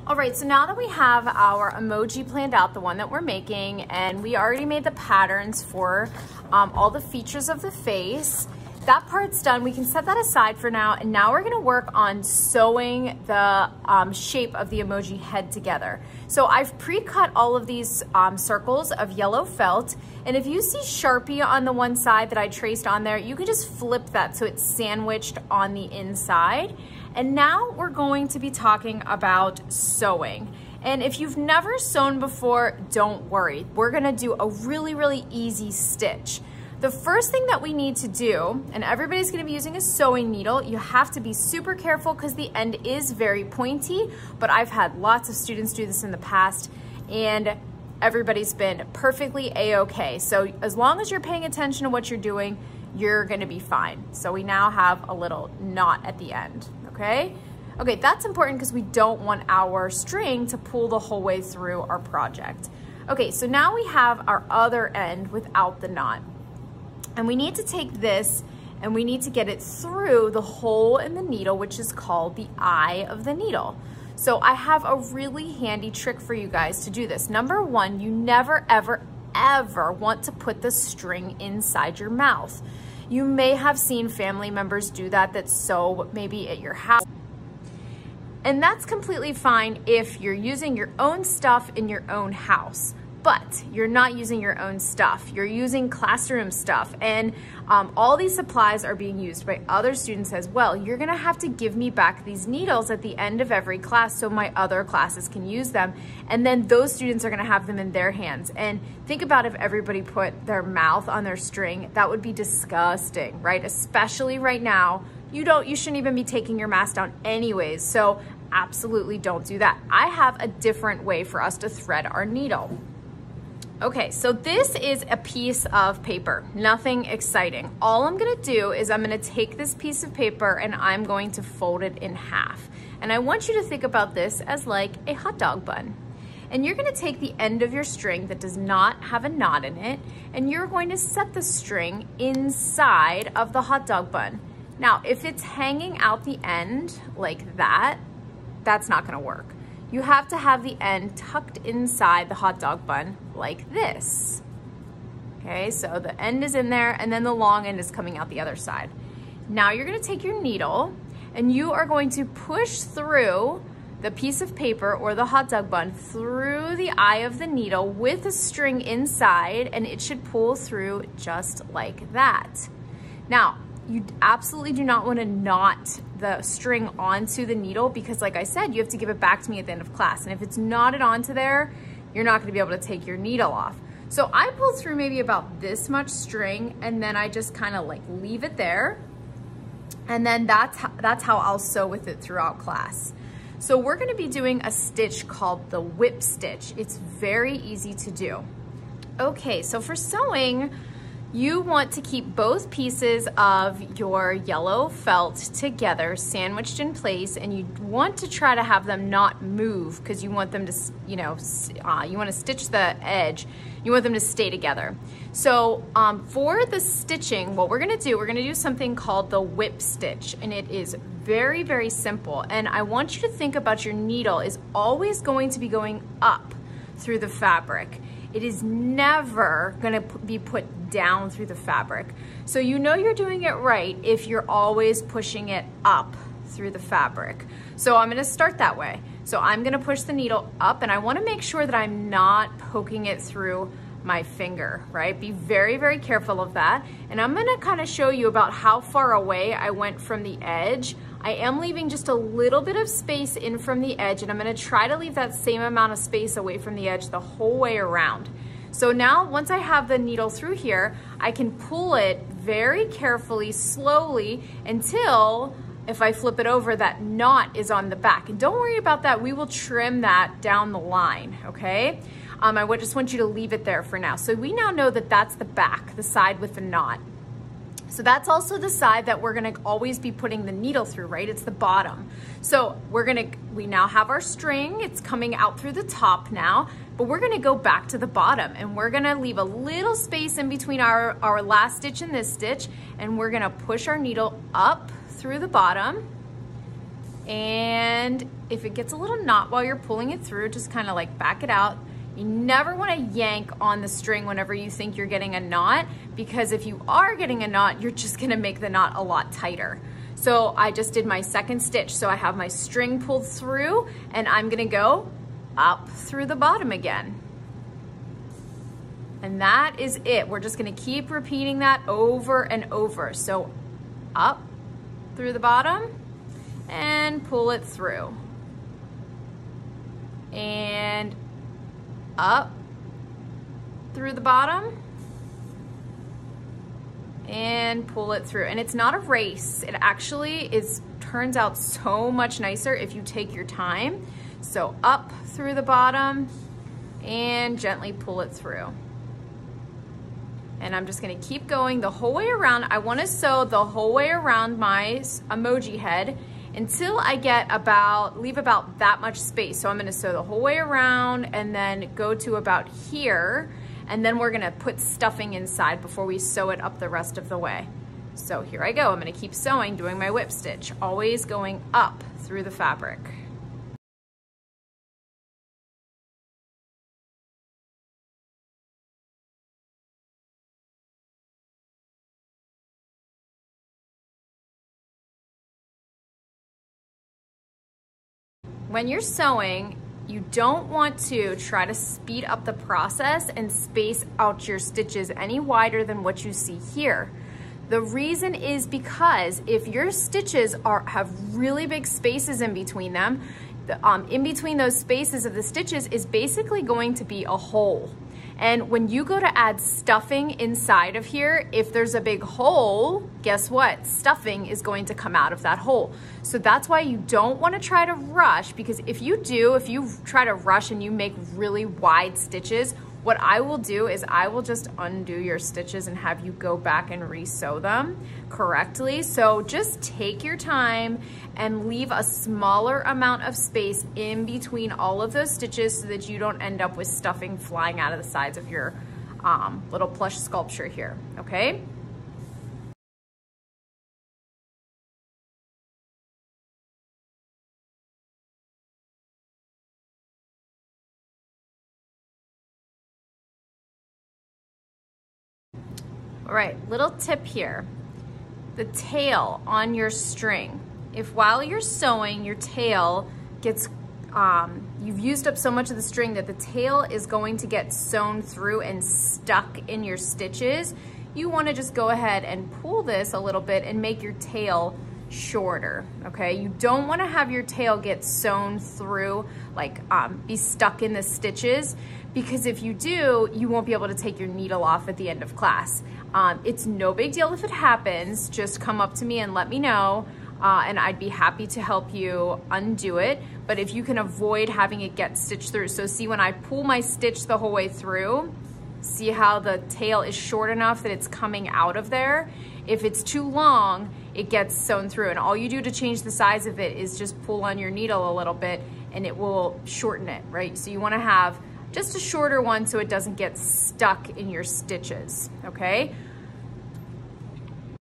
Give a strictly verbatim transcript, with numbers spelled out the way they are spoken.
All right, so now that we have our emoji planned out, the one that we're making, and we already made the patterns for um, all the features of the face, that part's done. We can set that aside for now, and now we're gonna work on sewing the um, shape of the emoji head together. So I've pre-cut all of these um, circles of yellow felt, and if you see Sharpie on the one side that I traced on there, you can just flip that so it's sandwiched on the inside. And now we're going to be talking about sewing. And if you've never sewn before, don't worry. We're gonna do a really, really easy stitch. The first thing that we need to do, and everybody's gonna be using a sewing needle, you have to be super careful because the end is very pointy, but I've had lots of students do this in the past, and everybody's been perfectly a-okay. So as long as you're paying attention to what you're doing, you're gonna be fine. So we now have a little knot at the end, okay? Okay, that's important because we don't want our string to pull the whole way through our project. Okay, so now we have our other end without the knot. And we need to take this and we need to get it through the hole in the needle, which is called the eye of the needle. So I have a really handy trick for you guys to do this. Number one, you never, ever, ever want to put the string inside your mouth. You may have seen family members do that that sew maybe at your house. And that's completely fine if you're using your own stuff in your own house. But you're not using your own stuff. You're using classroom stuff, and um, all these supplies are being used by other students as well. You're gonna have to give me back these needles at the end of every class so my other classes can use them, and then those students are gonna have them in their hands. And think about if everybody put their mouth on their string, that would be disgusting, right? Especially right now, you don't, you shouldn't even be taking your mask down anyways, so absolutely don't do that. I have a different way for us to thread our needle. Okay, so this is a piece of paper, nothing exciting. All I'm gonna do is I'm gonna take this piece of paper and I'm going to fold it in half. And I want you to think about this as like a hot dog bun. And you're gonna take the end of your string that does not have a knot in it, and you're going to set the string inside of the hot dog bun. Now, if it's hanging out the end like that, that's not gonna work. You have to have the end tucked inside the hot dog bun like this. Okay, so the end is in there and then the long end is coming out the other side. Now you're gonna take your needle and you are going to push through the piece of paper or the hot dog bun through the eye of the needle with a string inside, and it should pull through just like that. Now, you absolutely do not want to knot the string onto the needle because, like I said, you have to give it back to me at the end of class. And if it's knotted onto there, you're not going to be able to take your needle off. So I pull through maybe about this much string, and then I just kind of like leave it there. And then that's how, that's how I'll sew with it throughout class. So we're going to be doing a stitch called the whip stitch. It's very easy to do. Okay, so for sewing, you want to keep both pieces of your yellow felt together, sandwiched in place, and you want to try to have them not move because you want them to, you know, uh, you want to stitch the edge. You want them to stay together. So um, for the stitching, what we're gonna do, we're gonna do something called the whip stitch, and it is very, very simple. And I want you to think about your needle is always going to be going up through the fabric. It is never gonna be put down through the fabric. So you know you're doing it right if you're always pushing it up through the fabric. So I'm gonna start that way. So I'm gonna push the needle up, and I wanna make sure that I'm not poking it through my finger, right? Be very, very careful of that. And I'm gonna kind of show you about how far away I went from the edge. I am leaving just a little bit of space in from the edge, and I'm gonna try to leave that same amount of space away from the edge the whole way around. So now, once I have the needle through here, I can pull it very carefully, slowly, until if I flip it over, that knot is on the back. And don't worry about that, we will trim that down the line, okay? Um, I would just want you to leave it there for now. So we now know that that's the back, the side with the knot. So that's also the side that we're gonna always be putting the needle through, right? It's the bottom. So we're gonna, we now have our string, it's coming out through the top now, but we're gonna go back to the bottom, and we're gonna leave a little space in between our, our last stitch and this stitch, and we're gonna push our needle up through the bottom and if it gets a little knot while you're pulling it through, just kind of like back it out. You never want to yank on the string whenever you think you're getting a knot, because if you are getting a knot, you're just going to make the knot a lot tighter. So I just did my second stitch. So I have my string pulled through, and I'm going to go up through the bottom again. And that is it. We're just going to keep repeating that over and over. So up through the bottom and pull it through. And up through the bottom and pull it through. And it's not a race. It actually is turns out so much nicer if you take your time. So up through the bottom and gently pull it through. And I'm just gonna keep going the whole way around. I wanna sew the whole way around my emoji head until I get about, leave about that much space. So I'm gonna sew the whole way around and then go to about here, and then we're gonna put stuffing inside before we sew it up the rest of the way. So here I go, I'm gonna keep sewing, doing my whip stitch, always going up through the fabric. When you're sewing, you don't want to try to speed up the process and space out your stitches any wider than what you see here. The reason is because if your stitches are have really big spaces in between them, the, um, in between those spaces of the stitches is basically going to be a hole. And when you go to add stuffing inside of here, if there's a big hole, guess what? Stuffing is going to come out of that hole. So that's why you don't want to try to rush, because if you do, if you try to rush and you make really wide stitches, what I will do is I will just undo your stitches and have you go back and re-sew them correctly. So just take your time and leave a smaller amount of space in between all of those stitches so that you don't end up with stuffing flying out of the sides of your um, little plush sculpture here, okay? All right, little tip here. The tail on your string. If while you're sewing, your tail gets, um, you've used up so much of the string that the tail is going to get sewn through and stuck in your stitches, you wanna just go ahead and pull this a little bit and make your tail shorter, okay? You don't wanna have your tail get sewn through, like um, be stuck in the stitches, because if you do, you won't be able to take your needle off at the end of class. Um, it's no big deal if it happens. Just come up to me and let me know, uh, and I'd be happy to help you undo it. But if you can avoid having it get stitched through. So see, when I pull my stitch the whole way through, see how the tail is short enough that it's coming out of there? If it's too long, it gets sewn through. And all you do to change the size of it is just pull on your needle a little bit and it will shorten it, right? So you wanna have just a shorter one so it doesn't get stuck in your stitches, okay?